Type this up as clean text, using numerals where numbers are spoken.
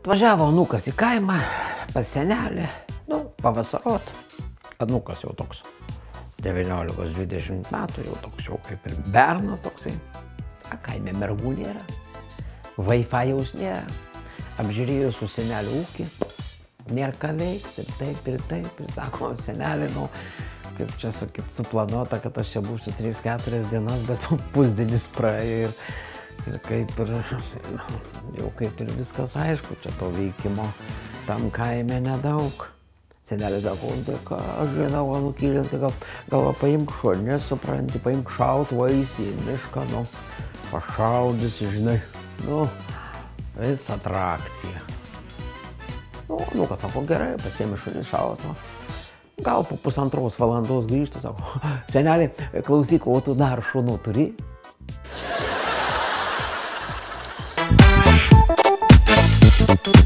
Atvažiavo anūkas į kaimą, pas senelį, pavasarot. Anūkas jau toks 19-20 metų, jau toks jau kaip ir bernas toksai. Kaime mergų nėra, Wi-Fi'aus nėra. Apžiūrėjo su seneliu ūkį, nėra ką veikti, ir taip. Ir sako, senelį, kaip čia sakyt, suplanuota, kad aš čia būsiu 3-4 dienas, bet pusdienis praėjo ir kaip ir, jau kaip ir viskas aišku, čia to veikimo tam kaime nedaug. Senelis sako, tai ką, aš žinau, anūkėlė, tai gal paimk šunės, supranti, paimk šautuvą, eisi į mišką, pašaudysi, žinai, vis atrakcija. Anūkas sako, gerai, pasiėmė šunį šautuvą. Gal po 1,5 valandos grįžta, sako, senelį, klausyk, o tu dar šunų turi?